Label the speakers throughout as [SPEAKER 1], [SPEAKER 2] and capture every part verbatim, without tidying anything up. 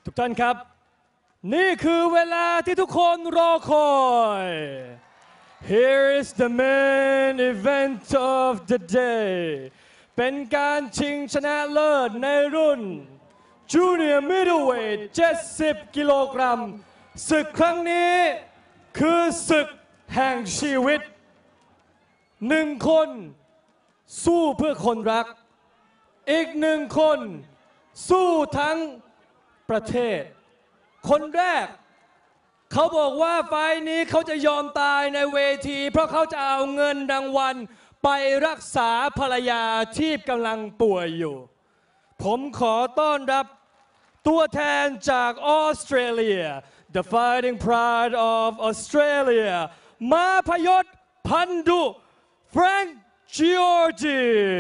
[SPEAKER 1] ทุกท่านครับนี่คือเวลาที่ทุกคนรอคอย Here is the main event of the day เป็นการชิงชนะเลิศในรุ่น Junior Middleweight เจ็ดสิบกิโลกรัมศึกครั้งนี้คือศึกแห่งชีวิตหนึ่งคนสู้เพื่อคนรักอีกหนึ่งคนสู้ทั้งประเทศคนแรกเขาบอกว่าไฟล์นี้เขาจะยอมตายในเวทีเพราะเขาจะเอาเงินรางวัลไปรักษาภรรยาที่กำลังป่วยอยู่ผมขอต้อนรับตัวแทนจากออสเตรเลีย The Fighting Pride of Australia ม้าพยศพันธุ Frank Giorgi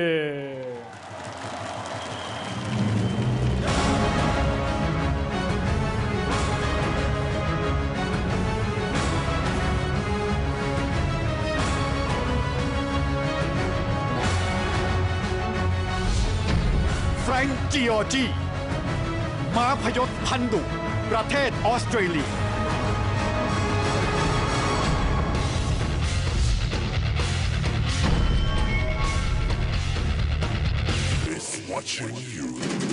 [SPEAKER 2] แฟรงค์ จิออร์จีม้าพยศพันธุประเทศออสเตรเลีย
[SPEAKER 3] Is watching you.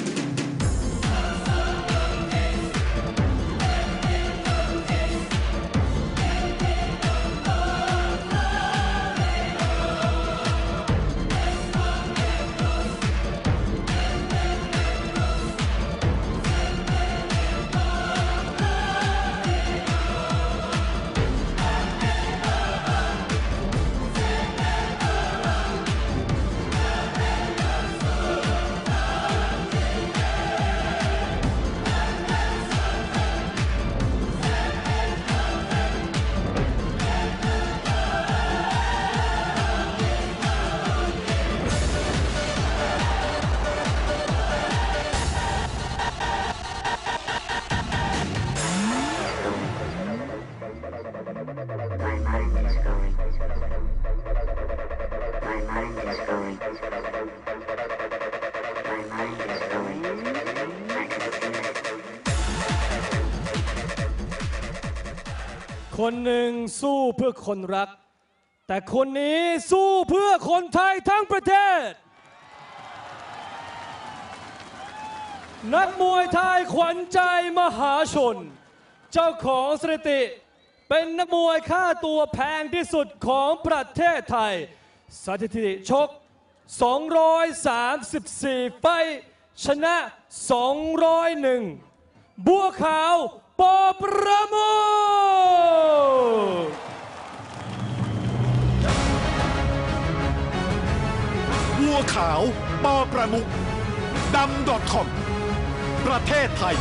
[SPEAKER 1] คนหนึ่งสู้เพื่อคนรักแต่คนนี้สู้เพื่อคนไทยทั้งประเทศนักมวยไทยขวัญใจมหาชนเจ้าของสถิติเป็นนักมวยค่าตัวแพงที่สุดของประเทศไทยสถิติชกสองร้อยสามสิบสี่ไฟท์ชนะสองร้อยเอ็ดบัวขาวปอประมุข
[SPEAKER 2] บัวขาวปอประมุขดำ .com ประเทศไทย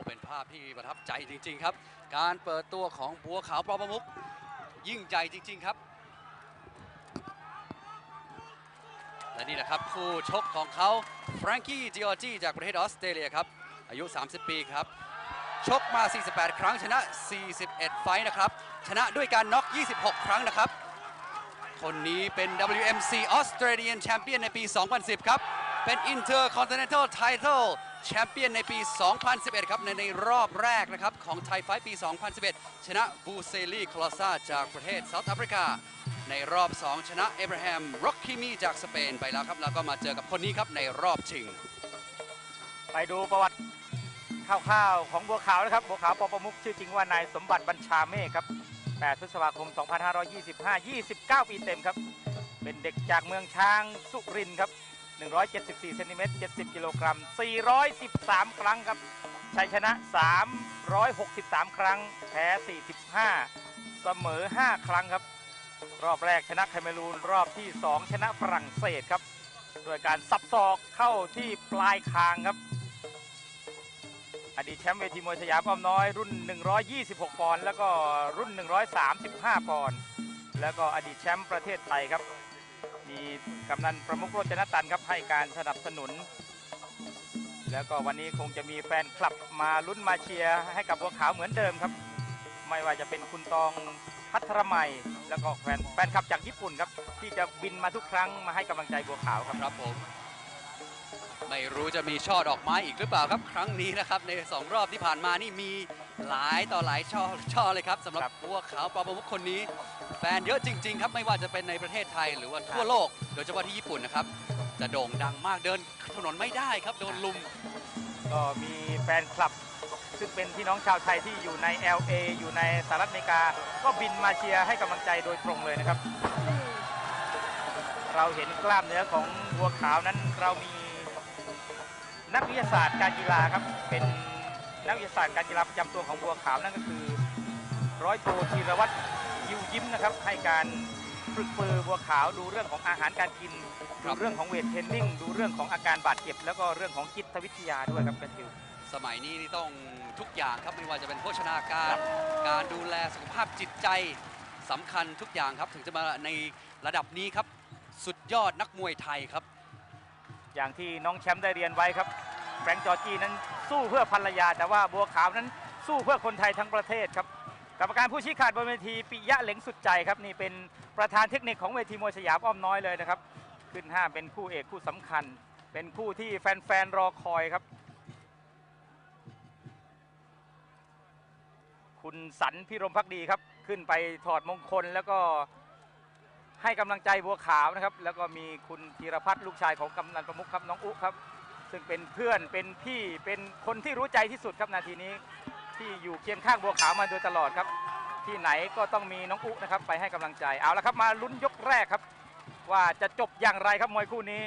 [SPEAKER 4] เป็นภาพที่ประทับใจจริงๆครับการเปิดตัวของบัวขาวปอประมุขยิ่งใหญ่จริงๆครับและนี่แหละครับคู่ชกของเขาแฟรงกี้จิออร์จีจากประเทศออสเตรเลียครับอายุสามสิบปีครับชกมาสี่สิบแปดครั้งชนะสี่สิบเอ็ดไฟท์นะครับชนะด้วยการน็อกยี่สิบหกครั้งนะครับคนนี้เป็น ดับเบิลยู เอ็ม ซี Australian Champion ในปี สองพันสิบ ครับเป็น Intercontinental Title Champion ในปี สองพันสิบเอ็ด ครับในในรอบแรกนะครับของไทยไฟท์ปี สองพันสิบเอ็ด ชนะบูเซลีคลอซาจากประเทศเซาท์แอฟริกาในรอบ สอง ชนะเอเบราฮัมร็อกคิมีจากสเปนไปแล้วครับแล้วก็มาเจอกับคนนี้ครับในรอบชิง
[SPEAKER 5] ไปดูประวัติคร่าวๆของบัวขาวนะครับบัวขาวปอประมุขชื่อจริงว่านายสมบัติบัญชาเมฆครับแปดพฤษภาคม สองพันห้าร้อยยี่สิบห้า ยี่สิบเก้า ปีเต็มครับเป็นเด็กจากเมืองช้างสุรินทร์ครับหนึ่งร้อยเจ็ดสิบสี่เซนติเมตรเจ็ดสิบกิโลกรัมสี่ร้อยสิบสามครั้งครับชัยชนะสามร้อยหกสิบสามครั้งแพ้สี่สิบห้าเสมอห้าครั้งครับรอบแรกชนะแคเมรูนรอบที่สองชนะฝรั่งเศสครับโดยการสับศอกเข้าที่ปลายคางครับอดีตแชมป์เวทีมวยสยามอ้อมน้อยรุ่นหนึ่งร้อยยี่สิบหกปอนด์แล้วก็รุ่นหนึ่งร้อยสามสิบห้าปอนด์แล้วก็อดีตแชมป์ประเทศไทยครับมีกำนันประมุขโรจนตันครับให้การสนับสนุนแล้วก็วันนี้คงจะมีแฟนคลับมาลุ้นมาเชียร์ให้กับบัวขาวเหมือนเดิมครับไม่ว่าจะเป็นคุณตองพัทรมัยแล้วก็แฟนแฟนคลับจากญี่ปุ่นครับที่จะบินมาทุกครั้งมาให้กำลังใจบัวขาวครับ
[SPEAKER 4] ครับผมไม่รู้จะมีช่อดอกไม้อีกหรือเปล่าครับครั้งนี้นะครับในสองรอบที่ผ่านมานี่มีหลายต่อหลายช่อช่อเลยครับสำหรับบัวขาวปอประมุขคนนี้แฟนเยอะจริงๆครับไม่ว่าจะเป็นในประเทศไทยหรือว่าทั่วโลกโดยเฉพาะที่ญี่ปุ่นนะครับจะโด่งดังมากเดินถนนไม่ได้ครับโดนลุม
[SPEAKER 5] ก็มีแฟนคลับซึ่งเป็นพี่น้องชาวไทยที่อยู่ใน แอล เอ อยู่ในสหรัฐอเมริกาก็บินมาเชียร์ให้กำลังใจโดยตรงเลยนะครับเราเห็นกล้ามเนื้อของบัวขาวนั้นเรามีนักวิทยาศาสตร์การกีฬาครับเป็นนักวิทยาศาสตร์การกีฬาประจำตัวของบัวขาวนั่นก็คือร้อยโทธีรวัตรยิวยิ้มนะครับให้การฝึกปือบัวขาวดูเรื่องของอาหารการกินดูเรื่องของเวทเทรนนิ่งดูเรื่องของอาการบาดเจ็บแล้วก็เรื่องของจิตวิทยาด้วยครับกันทิว
[SPEAKER 4] สมัยนี้นี่ต้องทุกอย่างครับไม่ว่าจะเป็นโภชนาการการดูแลสุขภาพจิตใจสำคัญทุกอย่างครับถึงจะมาในระดับนี้ครับสุดยอดนักมวยไทยครับ
[SPEAKER 5] อย่างที่น้องแชมป์ได้เรียนไว้ครับแฟรงค์จอร์จีนั้นสู้เพื่อภรรยาแต่ว่าบัวขาวนั้นสู้เพื่อคนไทยทั้งประเทศครับกรรมการผู้ชี้ขาดบนเวทีปิยะเหล็งสุดใจครับนี่เป็นประธานเทคนิคของเวทีมวยสยามอ้อมน้อยเลยนะครับขึ้นห้าเป็นคู่เอกคู่สำคัญเป็นคู่ที่แฟนๆรอคอยครับคุณสันพิรมภักดีครับขึ้นไปถอดมงคลแล้วก็ให้กำลังใจบัวขาวนะครับแล้วก็มีคุณธีรพัฒน์ลูกชายของกำนันประมุขครับน้องอุ๊ครับซึ่งเป็นเพื่อนเป็นพี่เป็นคนที่รู้ใจที่สุดครับนาทีนี้ที่อยู่เคียงข้างบัวขาวมาโดยตลอดครับที่ไหนก็ต้องมีน้องอุ๊นะครับไปให้กำลังใจเอาละครับมาลุ้นยกแรกครับว่าจะจบอย่างไรครับมวยคู่นี้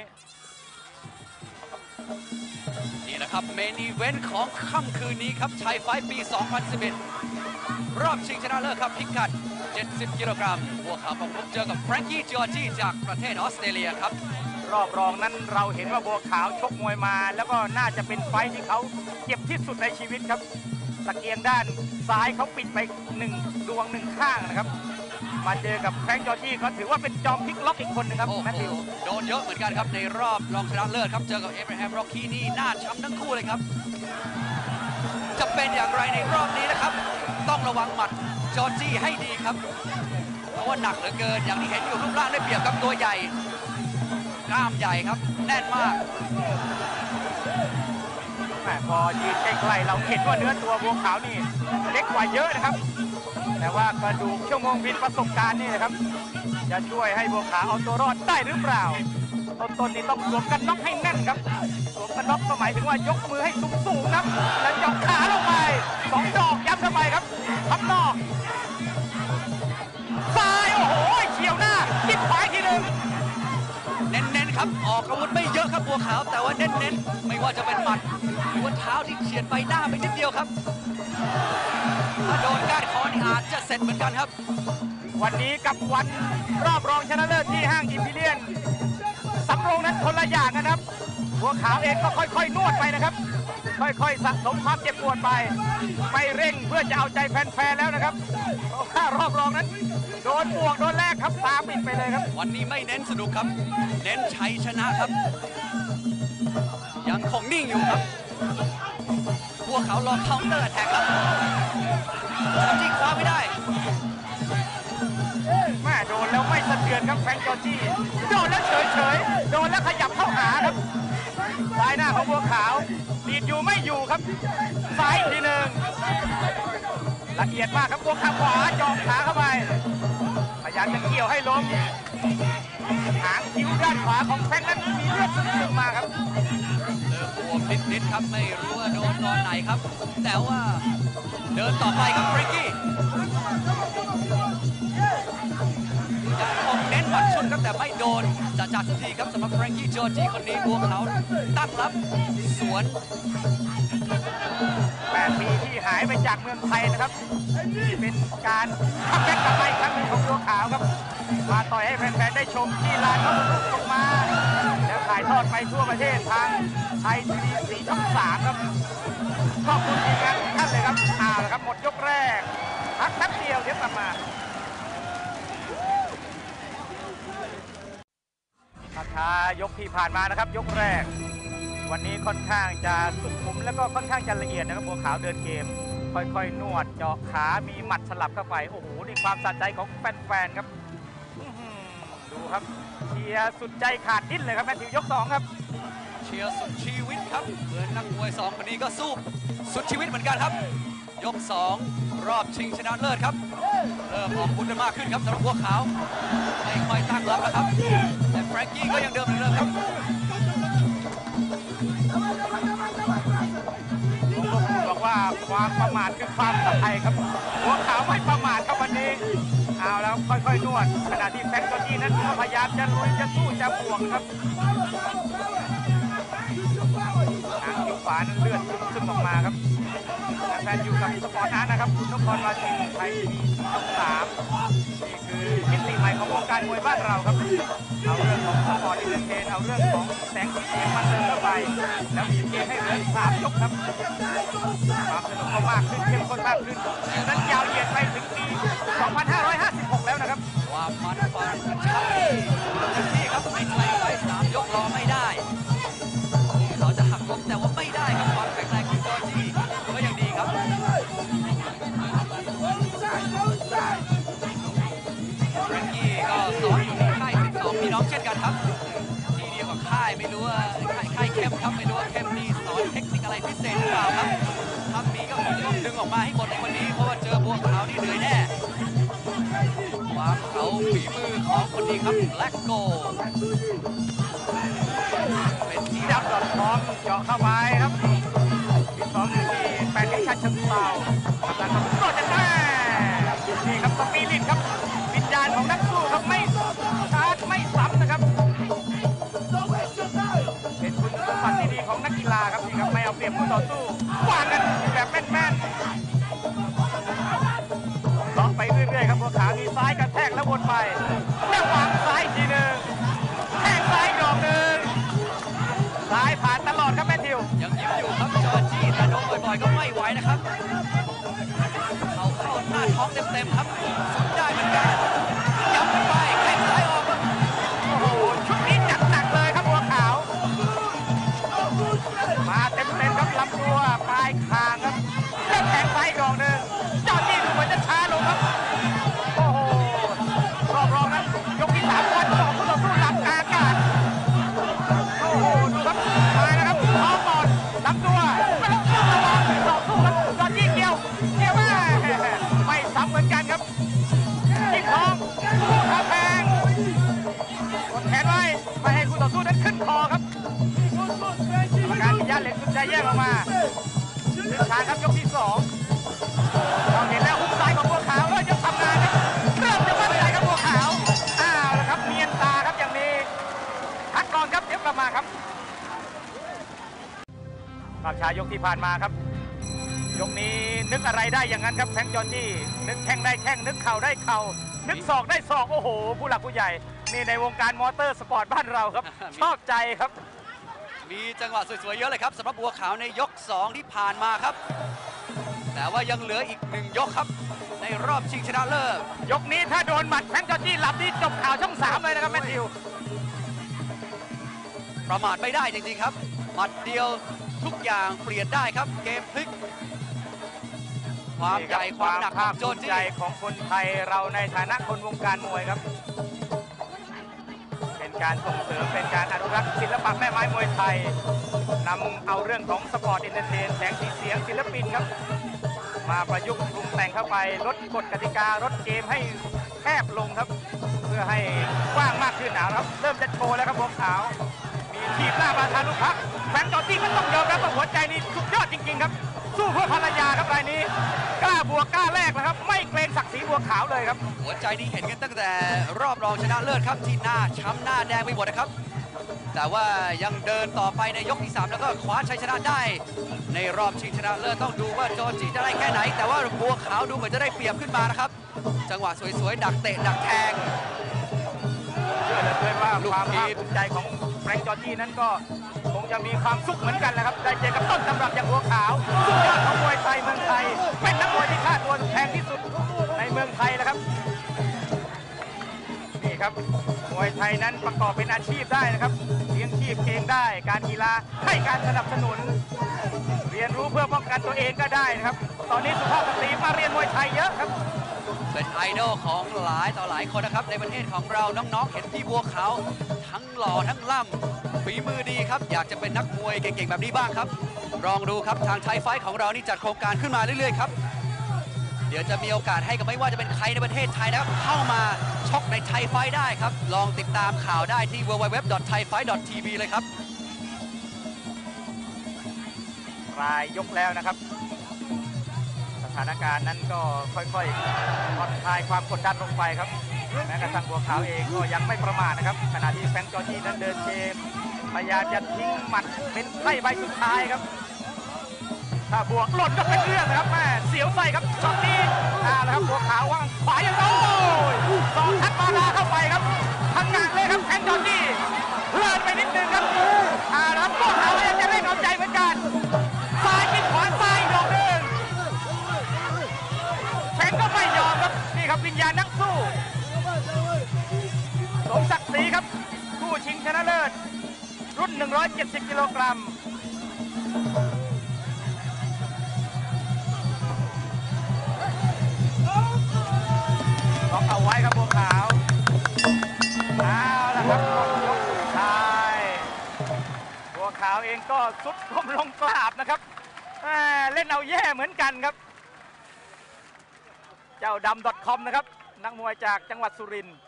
[SPEAKER 4] นี่แหละครับเมนอีเวนต์ของค่ำคืนนี้ครับไทยไฟท์ปี สองพันสิบเอ็ด รอบชิงชนะเลิศครับพิกัดเจ็ดสิบกิโลกรัมบัวขาวปอประมุขเจอกับแฟรงกี้จอร์จีจากประเทศออสเตรเลียครับ
[SPEAKER 5] รอบรองนั้นเราเห็นว่าบัวขาวชกมวยมาแล้วก็น่าจะเป็นไฟท์ที่เขาเจ็บที่สุดในชีวิตครับตะเกียงด้านซ้ายเขาปิดไปหนึ่งดวงหนึ่งข้างนะครับมาเจอกับแฟรงค์จอร์จีก็ถือว่าเป็นจอมพลิกล็อกอีกคนนึงครับแมทธิว
[SPEAKER 4] โดนเยอะเหมือนกันครับในรอบรองชนะเลิศครับเจอกับเอเบราฮัมร็อกคีนี่หน้าช้ำทั้งคู่เลยครับจะเป็นอย่างไรในรอบนี้นะครับต้องระวังหมัดจอร์จีให้ดีครับเพราะว่าหนักเหลือเกินอย่างที่เห็นอยู่รูปร่างได้เปรียบกับตัวใหญ่กล้ามใหญ่ครับแน่นมาก
[SPEAKER 5] พอยืนใกล้ๆเราเห็นว่าเนื้อตัวบัวขาวนี่เล็กกว่าเยอะนะครับแต่ว่ากระดูกชั่วโมงบินประสบการณ์นี่นะครับจะช่วยให้บัวขาวเอาตัวรอดได้หรือเปล่าต้นๆนี่ต้องสวมกันน็อกให้แน่นครับสวมกันน็อกก็หมายถึงว่ายกมือให้สูงๆครับแล้วยกขาลงไปสองดอกยัดเข้าไปครับทับนอกซ้ายโอ้โหเฉียวหน้าจิ้มขวาทีหนึ่ง
[SPEAKER 4] เน้นๆครับออกอาวุธไม่เยอะครับบัวขาวแต่ว่าเน้นๆไม่ว่าจะเป็นหมัดหรือว่าเท้าที่เฉียดใบหน้าไปนิดเดียวครับถ้าโดนก้านคอนี่อาจจะเสร็จเหมือนกันครับ
[SPEAKER 5] วันนี้กับวันรอบรองชนะเลิศที่ห้างอิมพีเรียนสำโรงนั้นคนละอย่างนะครับบัวขาวเองก็ค่อยๆนวดไปนะครับค่อยๆสะสมความเจ็บปวดไปไม่เร่งเพื่อจะเอาใจแฟนๆแล้วนะครับเพราะว่ารอบรองนั้นโดนบวกโดนแรกครับตาปิดไปเลยครับ
[SPEAKER 4] วันนี้ไม่เน้นสนุกครับเน้นชัยชนะครับยังคงนิ่งอยู่ครับพวกเขารอเคาน์เตอร์แท็กครับจริงคว้าไม่ได้
[SPEAKER 5] แม่โดนแล้วไม่สะเทือนครับแฟรงค์จอร์จี้โดนแล้วเฉยๆโดนแล้วขยับเข้าหาครับซ้ายหน้าของบัวขาวดีดอยู่ไม่อยู่ครับซ้ายทีหนึ่งละเอียดมากครับบัวขาวขวาจองขาเข้าไปพยายามจะเกี่ยวให้ล้มหางคิ้วด้านขวาของแฟรงค์นั้นมีเลือดซึมมาครับ
[SPEAKER 4] เริ่มบวมนิดๆครับไม่รู้ว่าโดนตอนไหนครับแต่ว่าเดินต่อไปครับแฟรงกี้ยังคงเน้นหมัดชุดครับแต่ไม่โดนจะจัดสักทีครับสำหรับแฟรงกี้จอร์จี้คนนี้บัวขาวตั้งรับสวน
[SPEAKER 5] แปดปีที่หายไปจากเมืองไทยนะครับเป็นการคัมแบ็กกลับมาอีกครั้งหนึ่งของบัวขาวครับมาต่อยให้แฟนๆได้ชมที่ลานพระบรมราชมาแล้วถ่ายทอดไปทั่วประเทศทางไทยทีวีสีช่องสามครับขอบคุณทีมงานทุกท่านเลยครับเอาละครับหมดยกแรกพักแป๊บเดียวเดี๋ยวกลับมาช้ายกที่ผ่านมานะครับยกแรกวันนี้ค่อนข้างจะสุขุมแล้วก็ค่อนข้างจะละเอียดนะครับบัวขาวเดินเกมค่อยๆนวดเจาะขามีหมัดสลับเข้าไปโอ้โหนี่ความสะใจของแฟนๆครับดูครับเชียร์สุดใจขาดดิ้นเลยครับแมทธิวยกสองครับ
[SPEAKER 4] เชียร์สุดชีวิตครับเหมือนนักมวยสองคนนี้ก็สู้สุดชีวิตเหมือนกันครับยกสองรอบชิงชนะเลิศครับเริ่มออกบุญกันมากขึ้นครับสำหรับบัวขาวไม่ค่อยตั้งรับแล้วครับแต่แฟรงกี้ก็ยังเดิมเหมือนเดิมครับ
[SPEAKER 5] บอกว่าความประมาทคือความสะใจครับบัวขาวไม่ประมาทครับวันนี้เอาแล้วค่อยๆนวดขณะที่แฟรงค์จอร์จี้นั้นพยายามจะลุยจะสู้จะบวกครับทางคิ้วขวานั้นเลือดซึมออกมาครับแฟนอยู่กับสปอร์ตอาร์ตนะครับคุณนพพรวาสินไทยทีวีช่องสามนี่คือมิติใหม่ของวงการมวยบ้านเราครับเอาเรื่องของสปอร์ตอินเตอร์เทนเอาเรื่องของแสงสีเสียงมันเดินเข้าไปแล้วมีเกมให้เหลือสามยกครับความสนุกก็มากขึ้นเข้มข้นมากขึ้นนั้นยาวเหยียดไปถึงปีสองพันห้าร้อยห้าสิบหกแล้วนะครับ
[SPEAKER 4] ความมันความชัดเต็มที่ครับไม่ใช่ไปสามยกรอไม่ได้เขาจะหักล้มแต่ว่าไม่ได้ครับความแข็งแรงของจอร์จี้ก็ยังดีครับแฟรงกี้ก็สอนอยู่ที่ค่ายสิบสองพี่น้องเช่นกันครับทีเดียวกับค่ายไม่รู้ว่าค่ายค่ายเข้มครับไม่รู้ว่าเข้มมีสอนเทคนิคอะไรพิเศษหรือเปล่าครับถ้ามีก็คงต้องดึงออกมาให้หมดในวันนี้เพราะว่าเจอบัวขาวนี่เหนื่อยแน่ความเขาฝีมือของคนนี้ครับแบล็กโก
[SPEAKER 5] เป็นที่ดับดอทคอมเจาะเข้าไปครับที่สองอยู่ที่แปดที่ชัดเชิงเทรากำลังทำโดดจะแม่นี่ครับสปีริตครับวิญญาณของนักสู้ครับไม่ชาร์จไม่ซ้ำนะครับเป็นคุณสมบัติที่ดีของนักกีฬาครับนี่ครับไม่เอาเปรียบผู้ต่อสู้วางกันแบบแม่นๆต่อไปเรื่อยๆครับบัวขาวมีซ้ายกระแทกแล้ววนไปแล้ววางซ้ายทีหนึ่งแทงซ้ายดอกหนึ่งซ้ายผ่านตลอดครับแมทธิว
[SPEAKER 4] ยังยิ้มอยู่ครับจอร์จี้แต่โดนบ่อยๆก็ไม่ไหวนะครับเขาเข้าหน้าท้องเต็มๆครับสุดได้เหมือนกันย้ำกันไปแข้งซ้ายออก
[SPEAKER 5] โอ้โหชุดนี้จัดหนักเลยครับบัวขาวมาเต็มๆครับลำตัวปลายคางครับแล้วแทงซ้ายดอกหนึ่งจอร์จี้ดูเหมือนจะช้าลงครับโอ้โหรอบรองนั้นยกที่สามวันสองผู้ต่อสู้หลับกลางอากาศโอ้โหดูครับมาแล้วครับท้องก่อนลำตัวไม่ต้องระวังต่อสู้ครับจอร์จี้เกี่ยวเกี่ยวมาไม่ซ้ำเหมือนกันครับจิ้มท้องขาแพงกดแขนไว้ไม่ให้คู่ต่อสู้นั้นขึ้นคอครับกรรมการปิยะเหล็กสุดใจแยกออกมาเดินทางครับยกที่สองเราเห็นแล้วฮุกซ้ายของบัวขาวแล้วจะทำงานครับเริ่มจะมั่นใจครับบัวขาวอ้าวแล้วครับเนียนตาครับอย่างนี้พักก่อนครับเดี๋ยวกลับมาครับภาพช้ายกที่ผ่านมาครับยกนี้นึกอะไรได้อย่างนั้นครับแฟรงค์จอร์จี้นึกแข้งได้แข้งนึกเข่าได้เข่านึกศอกได้ศอกโอ้โหผู้หลักผู้ใหญ่นี่ในวงการมอเตอร์สปอร์ตบ้านเราครับชอบใจครับ
[SPEAKER 4] มีจังหวะสวยๆเยอะเลยครับสำหรับบัวขาวในยกสองที่ผ่านมาครับแต่ว่ายังเหลืออีกหนึ่งยกครับในรอบชิงชนะเลิศ
[SPEAKER 5] ยกนี้ถ้าโดนหมัดแฟรงค์จอร์จี้หลับนี่จบข่าวช่องสามเลยนะครับแมทธิว
[SPEAKER 4] ประมาทไม่ได้จริงๆครับหมัดเดียวทุกอย่างเปลี่ยนได้ครับเกมพลิกความใหญ่ความหนักของโจจี้
[SPEAKER 5] ใจของคนไทยเราในฐานะคนวงการมวยครับเป็นการส่งเสริมเป็นการอนุรักษ์ศิลปะแม่ไม้มวยไทยนำเอาเรื่องของสปอร์ตอินเตอร์เทนแสงสีเสียงศิลปินครับมาประยุกต์ปรุงแต่งเข้าไปลดกฎกติกาลดเกมให้แคบลงครับเพื่อให้กว้างมากขึ้นนะครับเริ่มจะโชว์แล้วครับบัวขาวมีทีมหน้าบาทานุพักแฟรงค์จอร์จี้ก็ต้องยอมรับว่าหัวใจนี่สุดยอดจริงๆครับสู้เพื่อภรรยาครับรายนี้กล้าบวกกล้าแลกนะครับไม่เกรงศักดิ์ศรีบัวขาวเลยครับ
[SPEAKER 4] หัวใจนี้เห็นกันตั้งแต่รอบรองชนะเลิศครับที่หน้าช้ำหน้าแดงไปหมดนะครับแต่ว่ายังเดินต่อไปในยกที่สามแล้วก็คว้าชัยชนะได้ในรอบชิงชนะเลิศต้องดูว่าโจจี้จะได้แค่ไหนแต่ว่าบัวขาวดูเหมือนจะได้เปรียบขึ้นมานะครับจังหวะสวยๆดักเตะดักแทง
[SPEAKER 5] เชื่อเลยว่าความภาคภูมิใจของแฟรงค์จอร์จี้นั้นก็คงจะมีความสุขเหมือนกันนะครับได้เจอกับต้นตำรับอย่างบัวขาวสุดยอดของมวยไทยเมืองไทยเป็นนักมวยที่ค่าตัวแพงที่สุดในเมืองไทยแล้วครับนี่ครับมวยไทยนั้นประกอบเป็นอาชีพได้นะครับเลี้ยงชีพเองได้การกีฬาให้การสนับสนุนเรียนรู้เพื่อป้องกันตัวเองก็ได้นะครับตอนนี้สุภาพสตรีมาเรียนมวยไทยเยอะครับ
[SPEAKER 4] เป็นไอดอลของหลายต่อหลายคนนะครับในประเทศของเราน้องๆเห็นพี่บัวขาวทั้งหล่อทั้งล่ำฝีมือดีครับอยากจะเป็นนักมวยเก่งๆแบบนี้บ้างครับลองดูครับทางไทยไฟท์ของเรานี่จัดโครงการขึ้นมาเรื่อยๆครับเดี๋ยวจะมีโอกาสให้กับไม่ว่าจะเป็นใครในประเทศไทยนะครับเข้ามาชกในไทยไฟท์ได้ครับลองติดตามข่าวได้ที่ ดับเบิลยู ดับเบิลยู ดับเบิลยู ดอท ไทยไฟท์ ดอท ที วี เลยครับ
[SPEAKER 5] รายยกแล้วนะครับสถานการณ์นั้นก็ค่อยๆผ่อนคลายความกดดันลงไปครับแม้กระทั่งบัวขาวเองก็ยังไม่ประมาทนะครับขณะที่แฟรงค์จอร์จี้นั้นเดินเกมพยายามจะทิ้งหมัดเป็นไพ่ใบสุดท้ายครับถ้าบวกหล่นก็เป็นเรื่องนะครับแม่เสียวไส้ครับช็อตนี้อ่าแล้วครับบัวขาววางขวาอย่างโอ้ยสองทัดมาลาเข้าไปครับพังงานเลยครับแฟรงค์จอร์จี้เลื่อนไปนิดนึงครับอ่าแล้วบัวขาวยังจะเล่นเอาใจเหมือนกันซ้ายกินขวาซ้ายดอกหนึ่งแฟรงค์ก็ไม่ยอมครับนี่ครับวิญญาณนักสู้สมศักดิ์ศรีครับผู้ชิงชนะเลิศรุ่นหนึ่งร้อยเจ็ดสิบกิโลกรัมล็อกเอาไว้ครับบัวขาวเอาละครับยกสุดท้ายบัวขาวเองก็สุดก้มลงกราบนะครับเล่นเอาแย่เหมือนกันครับเจ้าดำ .com นะครับนักมวยจากจังหวัดสุรินทร์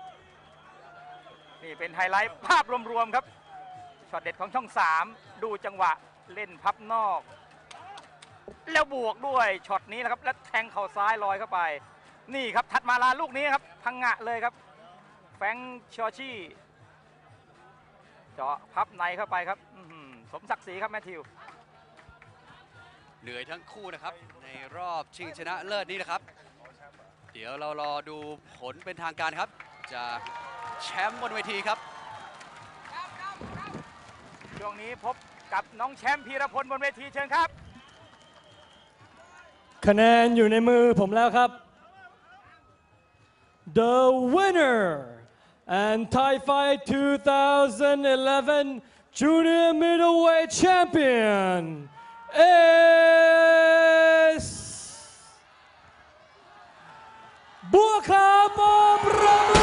[SPEAKER 5] นี่เป็นไฮไลท์ภาพรวมๆครับช็อตเด็ดของช่องสามดูจังหวะเล่นพับนอกแล้วบวกด้วยช็อตนี้นะครับแล้วแทงเข่าซ้ายลอยเข้าไปนี่ครับถัดมาลาลูกนี้ครับพังงะเลยครับแฟรงค์จอร์จี้เจาะพับในเข้าไปครับสมศักดิ์ศรีครับแมทธิว
[SPEAKER 4] เหนื่อยทั้งคู่นะครับในรอบชิงชนะเลิศนี้นะครับเดี๋ยวเรารอดูผลเป็นทางการครับจากแชมป์บนเวทีครับ
[SPEAKER 5] ช่วงนี้พบกับน้องแชมป์พีรพลบนเวทีเชิญครับ
[SPEAKER 1] คะแนนอยู่ในมือผมแล้วครับ The winner and Thai Fight twenty eleven Junior Middleweight Champion is บัวขาว ป.ประโม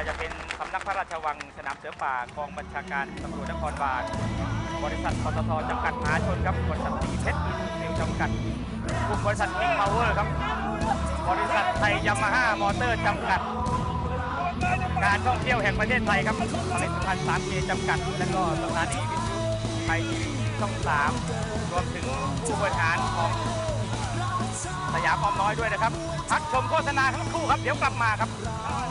[SPEAKER 5] ว่าจะเป็นสำนักพระราชวังสนามเสือป่ากองบัญชาการตำรวจนครบาลบริษัทปตทจำกัดมหาชนครับบริษัทสีเพชรอินดูสตรีจำกัดกลุ่มบริษัทคิงพาวเวอร์ครับบริษัทไทยยามาฮ่ามอเตอร์จำกัดการท่องเที่ยวแห่งประเทศไทยครับผลิตภัณฑ์ สาม เค จำกัดและก็สถานีวิทยุไทยทีวีช่องสามรวมถึงผู้บริหารของสยามอ้อมน้อยด้วยนะครับพักชมโฆษณาทั้งคู่ครับเดี๋ยวกลับมาครับ